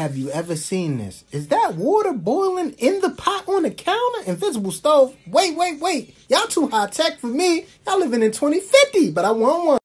Have you ever seen this? Is that water boiling in the pot on the counter? Invisible stove? Wait. Y'all too high tech for me. Y'all living in 2050, but I want one.